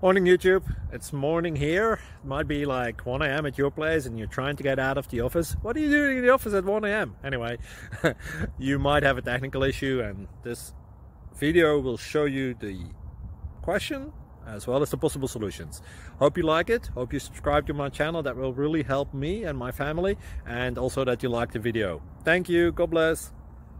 Morning YouTube, it's morning here. It might be like 1 a.m. at your place and you're trying to get out of the office. What are you doing in the office at 1 a.m? Anyway, you might have a technical issue and this video will show you the question as well as the possible solutions. Hope you like it, hope you subscribe to my channel. That will really help me and my family, and also that you like the video. Thank you, God bless.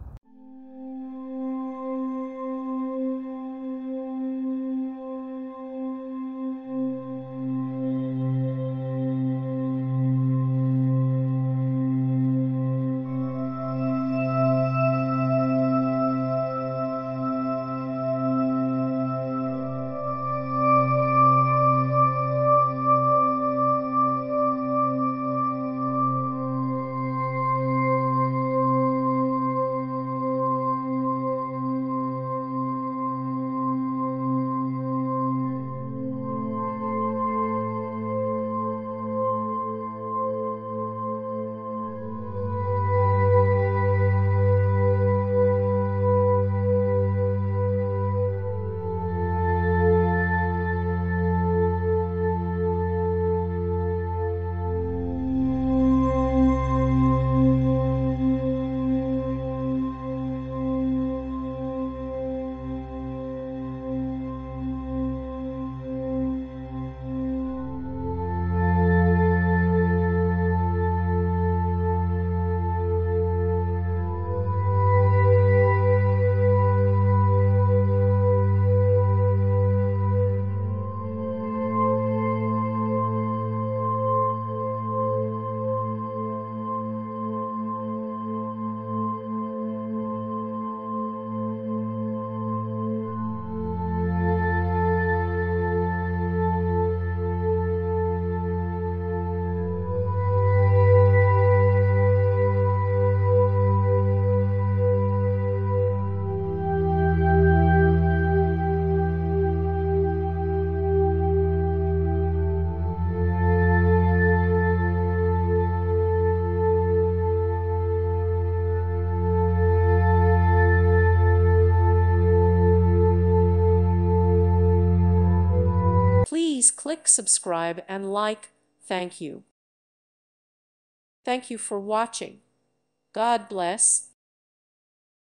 Please click subscribe and like. Thank you. Thank you for watching. God bless.